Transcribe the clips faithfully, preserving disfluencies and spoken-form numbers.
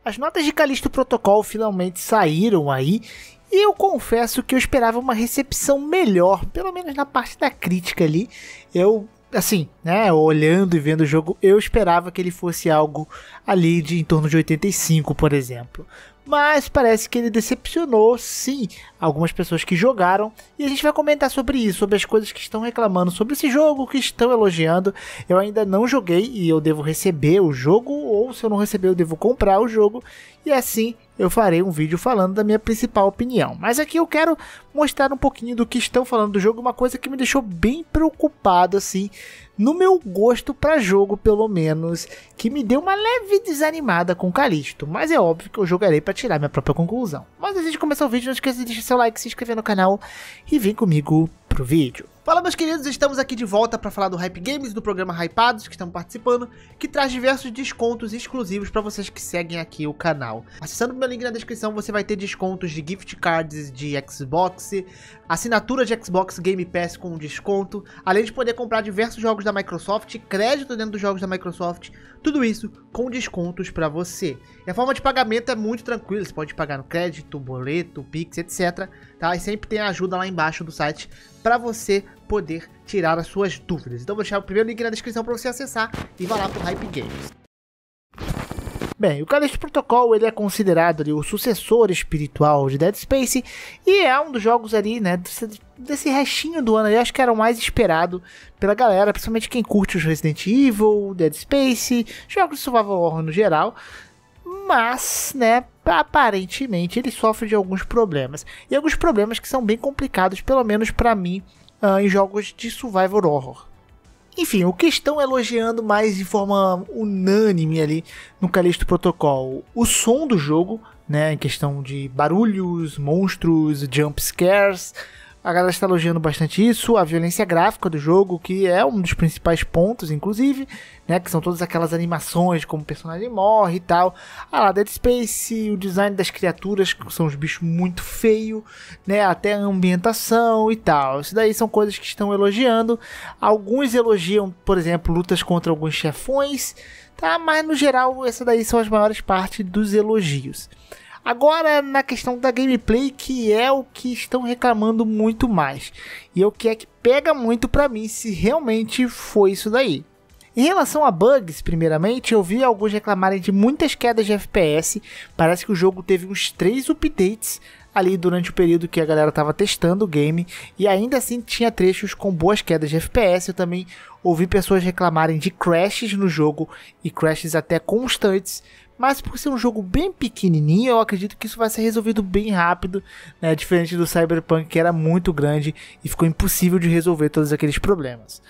As notas de Callisto Protocol finalmente saíram aí, e eu confesso que eu esperava uma recepção melhor, pelo menos na parte da crítica ali. Eu, assim, né, olhando e vendo o jogo, eu esperava que ele fosse algo ali de em torno de oitenta e cinco, por exemplo. Mas parece que ele decepcionou, sim, algumas pessoas que jogaram. E a gente vai comentar sobre isso, sobre as coisas que estão reclamando sobre esse jogo, que estão elogiando. Eu ainda não joguei e eu devo receber o jogo, ou se eu não receber eu devo comprar o jogo. E assim eu farei um vídeo falando da minha principal opinião. Mas aqui eu quero mostrar um pouquinho do que estão falando do jogo, uma coisa que me deixou bem preocupado, assim, no meu gosto para jogo, pelo menos, que me deu uma leve desanimada com Callisto. Mas é óbvio que eu jogarei para tirar minha própria conclusão. Mas antes de começar o vídeo, não esqueça de deixar seu like, se inscrever no canal e vem comigo pro vídeo. Fala, meus queridos, estamos aqui de volta para falar do Hype Games, do programa Hypados, que estamos participando, que traz diversos descontos exclusivos para vocês que seguem aqui o canal. Acessando o meu link na descrição, você vai ter descontos de gift cards de Xbox, assinatura de Xbox Game Pass com desconto, além de poder comprar diversos jogos da Microsoft, crédito dentro dos jogos da Microsoft, tudo isso com descontos para você. E a forma de pagamento é muito tranquila, você pode pagar no crédito, boleto, Pix, etcétera. Tá? E sempre tem a ajuda lá embaixo do site para você poder tirar as suas dúvidas. Então vou deixar o primeiro link na descrição para você acessar e vá lá pro Hype Games. Bem, o Callisto Protocol ele é considerado ali, o sucessor espiritual de Dead Space e é um dos jogos ali, né, desse, desse restinho do ano ali, acho que era o mais esperado pela galera, principalmente quem curte os Resident Evil, Dead Space, jogos de survival horror no geral. Mas, né, aparentemente ele sofre de alguns problemas. E alguns problemas que são bem complicados, pelo menos pra mim, uh, em jogos de survival horror. Enfim, o que estão elogiando mais de forma unânime ali no Callisto Protocol? O som do jogo, né, em questão de barulhos, monstros, jump scares. A galera está elogiando bastante isso, a violência gráfica do jogo, que é um dos principais pontos, inclusive, né, que são todas aquelas animações, como o personagem morre e tal. Ah lá, Dead Space, o design das criaturas, que são os bichos muito feios, né, até a ambientação e tal. Isso daí são coisas que estão elogiando. Alguns elogiam, por exemplo, lutas contra alguns chefões, tá? Mas no geral, essas daí são as maiores partes dos elogios. Agora, na questão da gameplay, que é o que estão reclamando muito mais. E é o que é que pega muito pra mim, se realmente foi isso daí. Em relação a bugs, primeiramente, eu vi alguns reclamarem de muitas quedas de F P S. Parece que o jogo teve uns três updates ali durante o período que a galera estava testando o game. E ainda assim tinha trechos com boas quedas de F P S. Eu também ouvi pessoas reclamarem de crashes no jogo e crashes até constantes. Mas por ser um jogo bem pequenininho, eu acredito que isso vai ser resolvido bem rápido, né? Diferente do Cyberpunk, que era muito grande e ficou impossível de resolver todos aqueles problemas.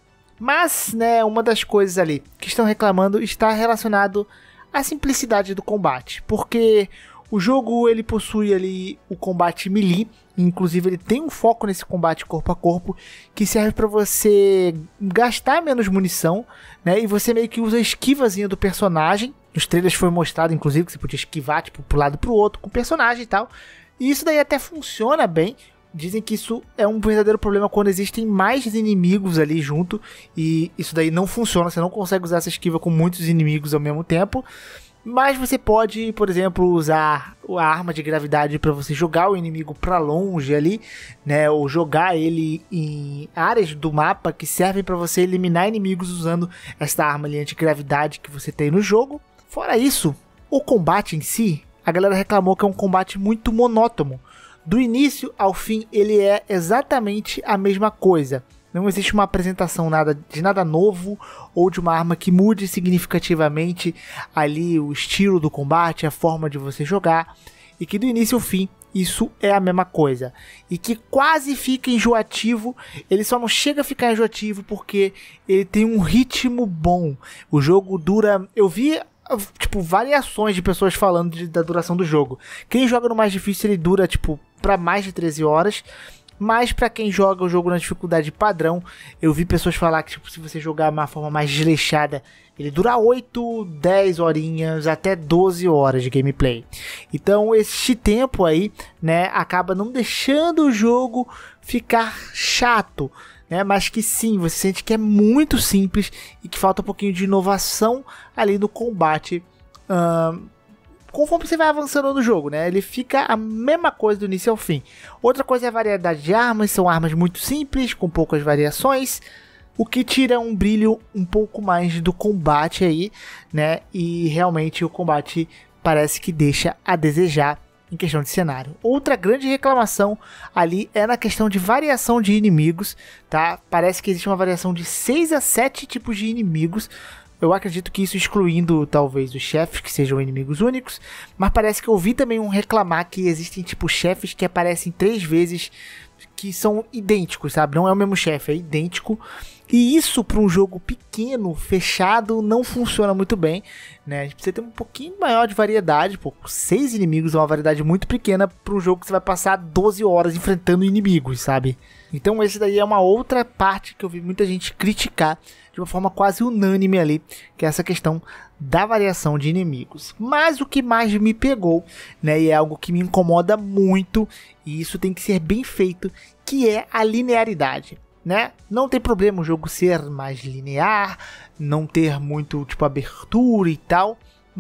Mas, né, uma das coisas ali que estão reclamando está relacionado à simplicidade do combate, porque o jogo ele possui ali o combate melee, inclusive ele tem um foco nesse combate corpo a corpo que serve para você gastar menos munição, né? E você meio que usa a esquivazinha do personagem. Nos trailers foi mostrado, inclusive, que você podia esquivar, tipo, pro lado pro outro com o personagem e tal. E isso daí até funciona bem. Dizem que isso é um verdadeiro problema quando existem mais inimigos ali junto. E isso daí não funciona, você não consegue usar essa esquiva com muitos inimigos ao mesmo tempo. Mas você pode, por exemplo, usar a arma de gravidade para você jogar o inimigo para longe ali, né? Ou jogar ele em áreas do mapa que servem para você eliminar inimigos usando essa arma ali anti-gravidade que você tem no jogo. Fora isso, o combate em si, a galera reclamou que é um combate muito monótono. Do início ao fim, ele é exatamente a mesma coisa. Não existe uma apresentação nada, de nada novo ou de uma arma que mude significativamente ali o estilo do combate, a forma de você jogar. E que do início ao fim, isso é a mesma coisa. E que quase fica enjoativo, ele só não chega a ficar enjoativo porque ele tem um ritmo bom. O jogo dura... Eu vi... tipo, variações de pessoas falando de, da duração do jogo. Quem joga no mais difícil, ele dura, tipo, pra mais de treze horas. Mas pra quem joga o jogo na dificuldade padrão, eu vi pessoas falar que, tipo, se você jogar de uma forma mais desleixada, ele dura oito, dez horinhas, até doze horas de gameplay. Então, esse tempo aí, né, acaba não deixando o jogo ficar chato, né, mas que sim, você sente que é muito simples e que falta um pouquinho de inovação ali no combate, uh, conforme você vai avançando no jogo, né? Ele fica a mesma coisa do início ao fim. Outra coisa é a variedade de armas, são armas muito simples, com poucas variações, o que tira um brilho um pouco mais do combate aí, né? E realmente o combate parece que deixa a desejar em questão de cenário. Outra grande reclamação ali é na questão de variação de inimigos, tá? Parece que existe uma variação de seis a sete tipos de inimigos. Eu acredito que isso excluindo talvez os chefes, que sejam inimigos únicos, mas parece que eu ouvi também um reclamar que existem tipo chefes que aparecem três vezes, que são idênticos, sabe? Não é o mesmo chefe, é idêntico. E isso para um jogo pequeno, fechado, não funciona muito bem, né? A gente precisa ter um pouquinho maior de variedade, pô, seis inimigos é uma variedade muito pequena para um jogo que você vai passar doze horas enfrentando inimigos, sabe? Então esse daí é uma outra parte que eu vi muita gente criticar de uma forma quase unânime ali, que é essa questão da variação de inimigos. Mas o que mais me pegou, né, e é algo que me incomoda muito, e isso tem que ser bem feito, que é a linearidade, né? Não tem problema o jogo ser mais linear, não ter muito tipo abertura e tal,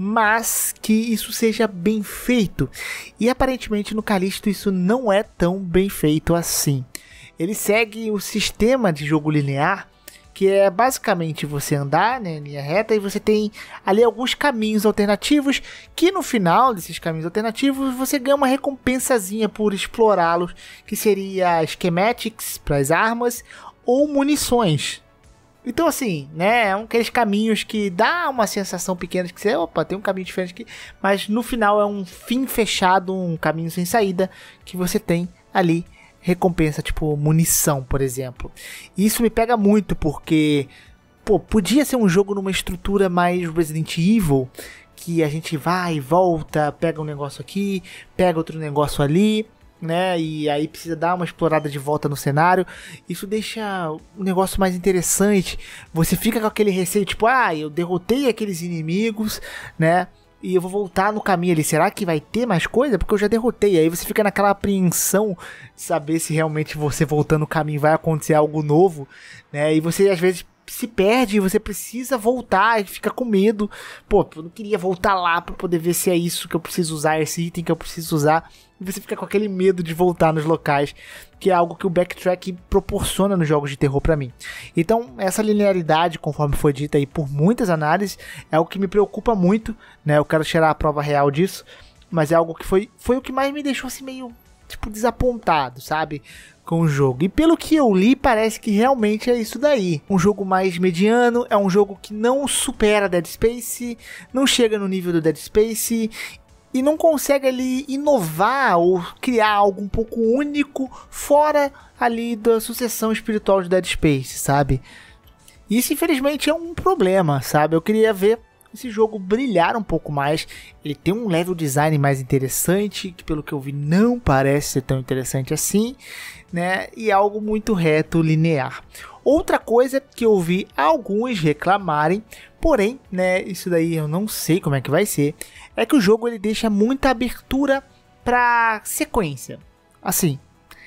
mas que isso seja bem feito. E aparentemente no Callisto isso não é tão bem feito assim. Ele segue o sistema de jogo linear, que é basicamente você andar, né, em linha reta, e você tem ali alguns caminhos alternativos, que no final desses caminhos alternativos você ganha uma recompensazinha por explorá-los, que seria schematics para as armas ou munições. Então assim, né, é um aqueles caminhos que dá uma sensação pequena de que você, opa, tem um caminho diferente aqui, mas no final é um fim fechado, um caminho sem saída, que você tem ali recompensa, tipo munição, por exemplo. E isso me pega muito, porque pô, podia ser um jogo numa estrutura mais Resident Evil, que a gente vai e volta, pega um negócio aqui, pega outro negócio ali, né, e aí precisa dar uma explorada de volta no cenário. Isso deixa o negócio mais interessante. Você fica com aquele receio, tipo, ah, eu derrotei aqueles inimigos, né, e eu vou voltar no caminho ali, será que vai ter mais coisa? Porque eu já derrotei. Aí você fica naquela apreensão de saber se realmente você voltando no caminho vai acontecer algo novo, né? E você às vezes se perde e você precisa voltar e fica com medo. Pô, eu não queria voltar lá para poder ver se é isso que eu preciso usar, esse item que eu preciso usar. E você fica com aquele medo de voltar nos locais, que é algo que o backtrack proporciona nos jogos de terror para mim. Então, essa linearidade, conforme foi dita aí por muitas análises, é algo que me preocupa muito, né? Eu quero tirar a prova real disso, mas é algo que foi, foi o que mais me deixou assim meio, tipo, desapontado, sabe? Com o jogo. E pelo que eu li, parece que realmente é isso daí. Um jogo mais mediano, é um jogo que não supera Dead Space, não chega no nível do Dead Space, e não consegue ali inovar ou criar algo um pouco único fora ali da sucessão espiritual de Dead Space, sabe? Isso infelizmente é um problema, sabe? Eu queria ver esse jogo brilhar um pouco mais. Ele tem um level design mais interessante, que pelo que eu vi não parece ser tão interessante assim, né? E algo muito reto, linear. Outra coisa que eu vi alguns reclamarem, porém, né, isso daí eu não sei como é que vai ser, é que o jogo ele deixa muita abertura para sequência. Assim,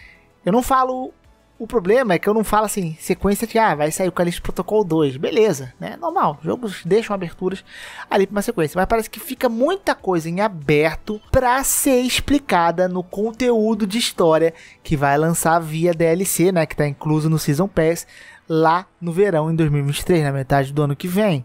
eu não falo... O problema é que eu não falo assim, sequência de, ah, vai sair o Callisto Protocol dois, beleza, né, normal, jogos deixam aberturas ali para uma sequência, mas parece que fica muita coisa em aberto para ser explicada no conteúdo de história que vai lançar via D L C, né, que tá incluso no Season Pass, lá no verão em dois mil e vinte e três, na metade do ano que vem.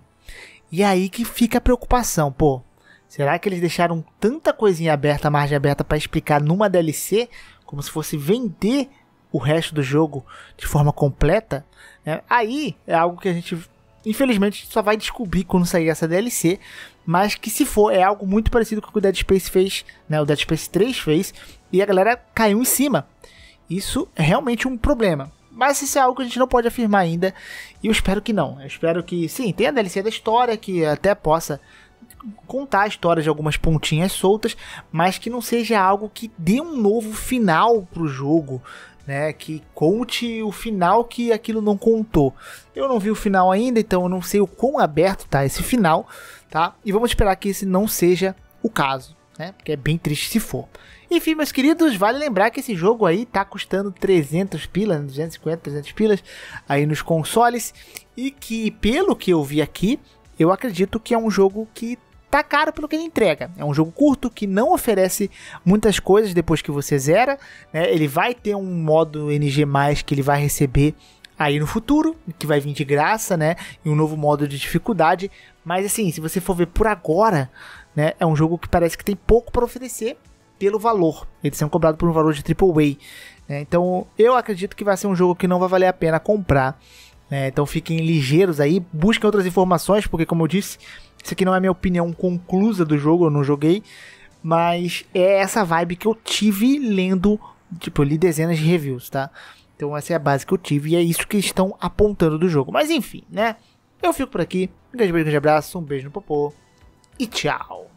E aí que fica a preocupação, pô, será que eles deixaram tanta coisinha aberta, margem aberta para explicar numa D L C, como se fosse vender o resto do jogo de forma completa, né? Aí é algo que a gente, infelizmente, só vai descobrir quando sair essa D L C, mas que se for, é algo muito parecido com o que o Dead Space fez, né? O Dead Space três fez, e a galera caiu em cima. Isso é realmente um problema, mas isso é algo que a gente não pode afirmar ainda, e eu espero que não. Eu espero que, sim, tenha a D L C da história, que até possa contar a história de algumas pontinhas soltas, mas que não seja algo que dê um novo final pro jogo, né, que conte o final que aquilo não contou. Eu não vi o final ainda, então eu não sei o quão aberto tá esse final, tá? E vamos esperar que esse não seja o caso, né? Porque é bem triste se for. Enfim, meus queridos, vale lembrar que esse jogo aí tá custando trezentos pilas, duzentos e cinquenta, trezentos pilas aí nos consoles, e que pelo que eu vi aqui, eu acredito que é um jogo que tá caro pelo que ele entrega. É um jogo curto que não oferece muitas coisas depois que você zera, né? Ele vai ter um modo N G mais, que ele vai receber aí no futuro, que vai vir de graça, né? E um novo modo de dificuldade. Mas assim, se você for ver por agora, né? É um jogo que parece que tem pouco para oferecer pelo valor. Eles são cobrados por um valor de triplo A. Né? Então eu acredito que vai ser um jogo que não vai valer a pena comprar. Né? Então fiquem ligeiros aí, busquem outras informações, porque como eu disse, isso aqui não é a minha opinião conclusa do jogo, eu não joguei. Mas é essa vibe que eu tive lendo, tipo, eu li dezenas de reviews, tá? Então essa é a base que eu tive e é isso que estão apontando do jogo. Mas enfim, né? Eu fico por aqui, um grande beijo, um grande abraço, um beijo no popô e tchau!